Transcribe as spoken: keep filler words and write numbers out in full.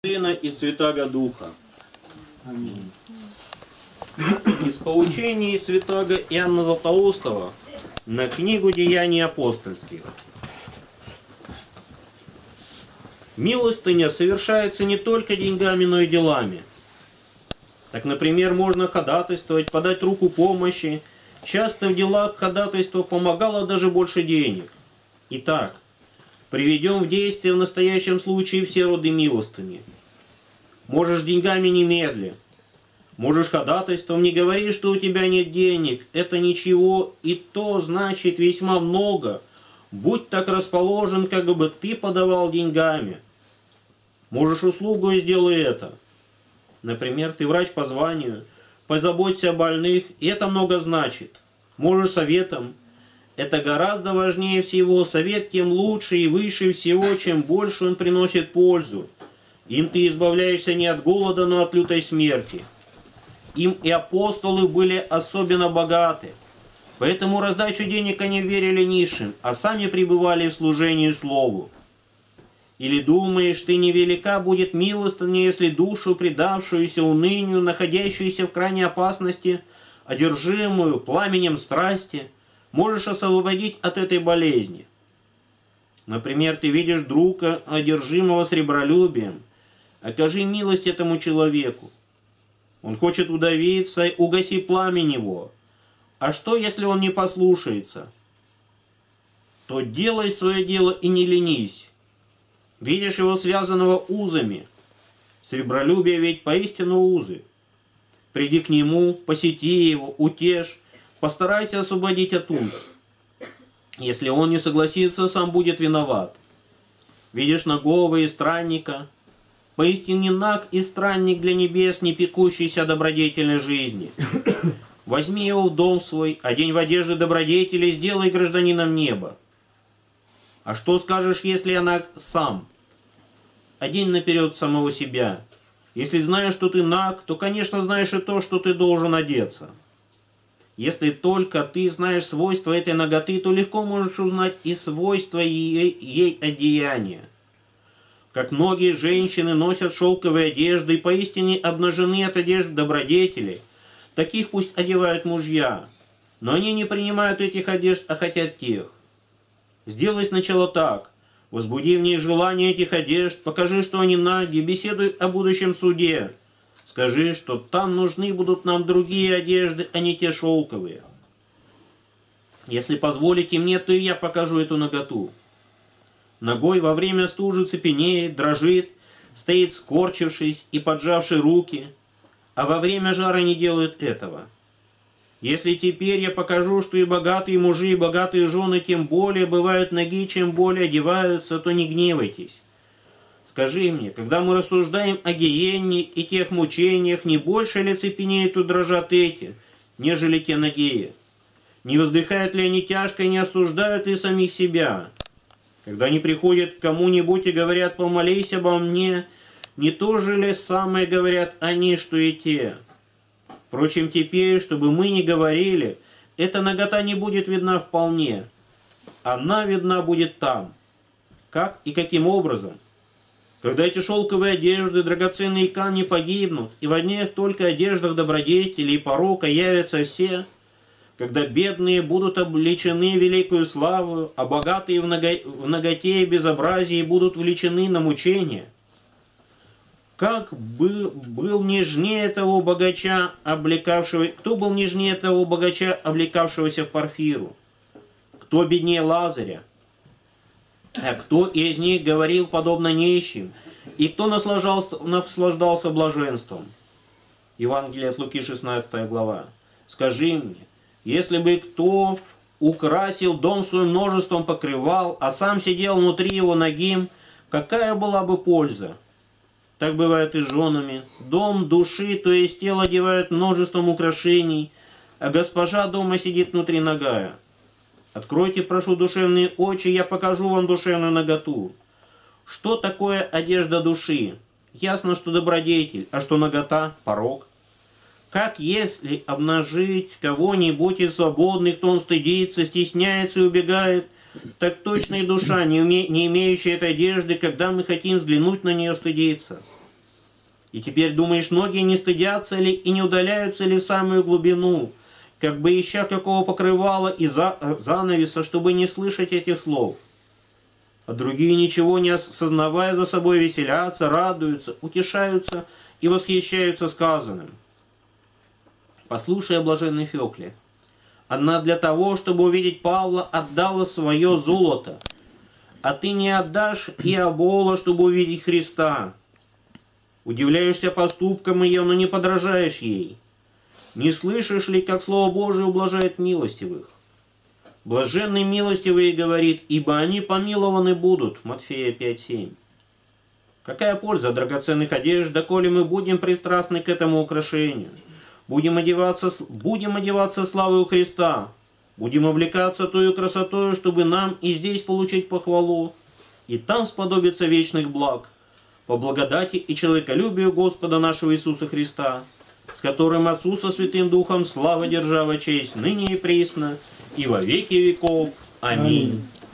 Сына и Святаго Духа. Аминь. Из поучений Святаго Иоанна Златоустова на книгу «Деяний апостольских». Милостыня совершается не только деньгами, но и делами. Так, например, можно ходатайствовать, подать руку помощи. Часто в делах ходатайство помогало даже больше денег. Итак, приведем в действие в настоящем случае все роды милостыни. Можешь деньгами немедля. Можешь ходатайством, не говори, что у тебя нет денег. Это ничего, и то значит весьма много. Будь так расположен, как бы ты подавал деньгами. Можешь услугу и сделай это. Например, ты врач по званию, позаботься о больных, и это много значит. Можешь советом. Это гораздо важнее всего. Совет тем лучше и выше всего, чем больше он приносит пользу. Им ты избавляешься не от голода, но от лютой смерти. Им и апостолы были особенно богаты. Поэтому раздачу денег они верили низшим, а сами пребывали в служении Слову. Или думаешь, ты невелика будет милостыня, если душу, предавшуюся унынию, находящуюся в крайней опасности, одержимую пламенем страсти, можешь освободить от этой болезни? Например, ты видишь друга, одержимого сребролюбием. Окажи милость этому человеку. Он хочет удавиться, угаси пламя его. А что, если он не послушается? То делай свое дело и не ленись. Видишь его связанного узами. Сребролюбие ведь поистину узы. Приди к нему, посети его, утешь, постарайся освободить от уз. Если он не согласится, сам будет виноват. Видишь нагого и странника. Поистине наг и странник для небес, не пекущийся о добродетельной жизни. Возьми его в дом свой, одень в одежды добродетели, сделай гражданином неба. А что скажешь, если она сам? Одень наперед самого себя. Если знаешь, что ты наг, то, конечно, знаешь и то, что ты должен одеться. Если только ты знаешь свойства этой наготы, то легко можешь узнать и свойства ей, ей одеяния. Как многие женщины носят шелковые одежды и поистине обнажены от одежд добродетелей, таких пусть одевают мужья, но они не принимают этих одежд, а хотят тех. Сделай сначала так. Возбуди в них желание этих одежд, покажи, что они наги, беседуй о будущем суде. Скажи, что там нужны будут нам другие одежды, а не те шелковые. Если позволите мне, то и я покажу эту наготу. Ногой во время стужи цепенеет, дрожит, стоит скорчившись и поджавший руки, а во время жара не делает этого. Если теперь я покажу, что и богатые мужи, и богатые жены тем более бывают ноги, чем более одеваются, то не гневайтесь. Скажи мне, когда мы рассуждаем о гиенне и тех мучениях, не больше ли цепенеют и дрожат эти, нежели те нагие? Не воздыхают ли они тяжко и не осуждают ли самих себя? Когда они приходят к кому-нибудь и говорят «помолись обо мне», не то же ли самое говорят они, что и те? Впрочем, теперь, чтобы мы не говорили, эта нагота не будет видна вполне. Она видна будет там. Как и каким образом? Когда эти шелковые одежды, драгоценные камни погибнут, и в одних только одеждах добродетелей и порока явятся все, когда бедные будут обличены великою славою, а богатые в, ного... в наготе и безобразии будут влечены на мучения. Как бы был нежнее того богача, облекавшего... Кто был нежнее того богача, облекавшегося в парфиру? Кто беднее Лазаря? А кто из них говорил подобно нищим? И кто наслаждался, наслаждался блаженством? Евангелие от Луки, шестнадцатая глава. Скажи мне, если бы кто украсил дом свой множеством покрывал, а сам сидел внутри его нагим, какая была бы польза? Так бывает и с женами. Дом души, то есть тело, одевают множеством украшений, а госпожа дома сидит внутри нагая. Откройте, прошу, душевные очи, я покажу вам душевную наготу. Что такое одежда души? Ясно, что добродетель, а что нагота? Порок. Как если обнажить кого-нибудь из свободных, то он стыдится, стесняется и убегает, Так точно и душа, не, уме... не имеющая этой одежды, когда мы хотим взглянуть на нее, стыдится. И теперь думаешь, многие не стыдятся ли и не удаляются ли в самую глубину, как бы ища какого покрывала и за, занавеса, чтобы не слышать этих слов. А другие, ничего не осознавая за собой, веселятся, радуются, утешаются и восхищаются сказанным. Послушай, блаженный Феокле, она для того, чтобы увидеть Павла, отдала свое золото, а ты не отдашь и Обола, чтобы увидеть Христа. Удивляешься поступкам ее, но не подражаешь ей. Не слышишь ли, как Слово Божие ублажает милостивых? Блаженный милостивый говорит, ибо они помилованы будут. Матфея пять семь. Какая польза драгоценных одежд, доколе мы будем пристрастны к этому украшению? Будем одеваться, будем одеваться славою Христа, будем облекаться тою красотою, чтобы нам и здесь получить похвалу, и там сподобиться вечных благ, по благодати и человеколюбию Господа нашего Иисуса Христа, с которым Отцу со Святым Духом слава, держава, честь, ныне и присно, и во веки веков. Аминь. Аминь.